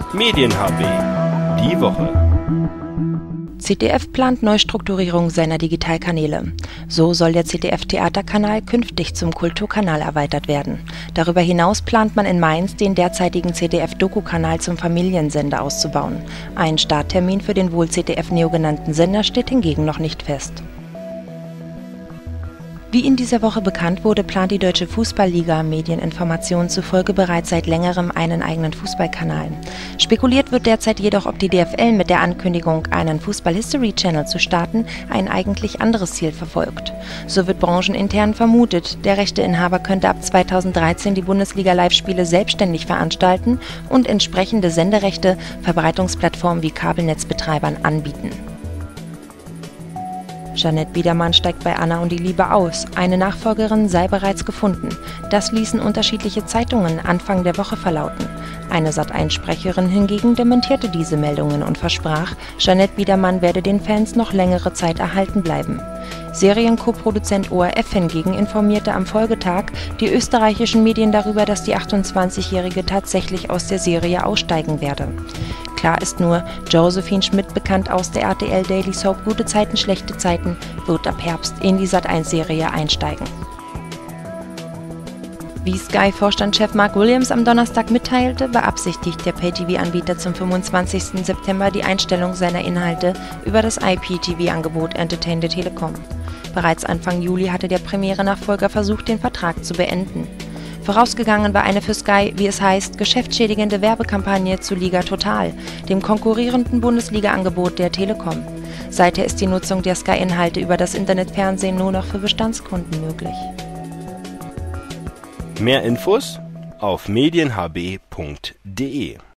Medien-HB. Die Woche. ZDF plant Neustrukturierung seiner Digitalkanäle. So soll der ZDF-Theaterkanal künftig zum Kulturkanal erweitert werden. Darüber hinaus plant man in Mainz, den derzeitigen ZDF-Doku-Kanal zum Familiensender auszubauen. Ein Starttermin für den wohl ZDF-Neo genannten Sender steht hingegen noch nicht fest. Wie in dieser Woche bekannt wurde, plant die Deutsche Fußball-Liga Medieninformationen zufolge bereits seit längerem einen eigenen Fußballkanal. Spekuliert wird derzeit jedoch, ob die DFL mit der Ankündigung, einen Fußball-History-Channel zu starten, ein eigentlich anderes Ziel verfolgt. So wird branchenintern vermutet, der Rechteinhaber könnte ab 2013 die Bundesliga-Live-Spiele selbstständig veranstalten und entsprechende Senderechte Verbreitungsplattformen wie Kabelnetzbetreibern anbieten. Jeanette Biedermann steigt bei Anna und die Liebe aus. Eine Nachfolgerin sei bereits gefunden. Das ließen unterschiedliche Zeitungen Anfang der Woche verlauten. Eine Sat.1-Sprecherin hingegen dementierte diese Meldungen und versprach, Jeanette Biedermann werde den Fans noch längere Zeit erhalten bleiben. Serienkoproduzent ORF hingegen informierte am Folgetag die österreichischen Medien darüber, dass die 28-Jährige tatsächlich aus der Serie aussteigen werde. Klar ist nur, Josephine Schmidt, bekannt aus der RTL Daily Soap Gute Zeiten, schlechte Zeiten, wird ab Herbst in die Sat.1-Serie einsteigen. Wie Sky-Vorstandschef Mark Williams am Donnerstag mitteilte, beabsichtigt der Pay-TV-Anbieter zum 25. September die Einstellung seiner Inhalte über das IPTV-Angebot Entertain the Telecom. Bereits Anfang Juli hatte der Premiere-Nachfolger versucht, den Vertrag zu beenden. Vorausgegangen war eine für Sky, wie es heißt, geschäftsschädigende Werbekampagne zu Liga Total, dem konkurrierenden Bundesliga-Angebot der Telekom. Seither ist die Nutzung der Sky-Inhalte über das Internetfernsehen nur noch für Bestandskunden möglich. Mehr Infos auf medienhb.de